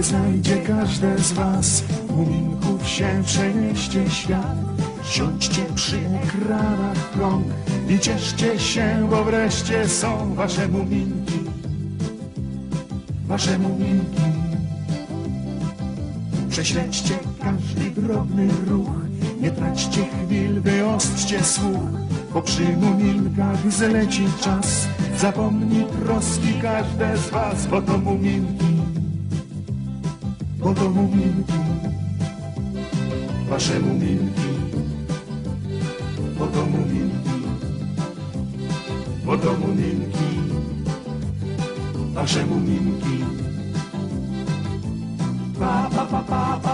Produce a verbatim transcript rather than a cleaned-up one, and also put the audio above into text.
gdy znajdzie każde z was, muminków się przenieście świat. Siądźcie przy ekranach rąk i cieszcie się, bo wreszcie są wasze muminki, wasze muminki. Prześledźcie każdy drobny ruch, nie traćcie chwil, wyostrzcie słuch, bo przy muminkach zleci czas. Zapomni troski każde z was, bo to muminki, bo to muminki, wasze muminki, bo to muminki, bo to muminki, wasze muminki. Pa, pa, pa, pa, pa.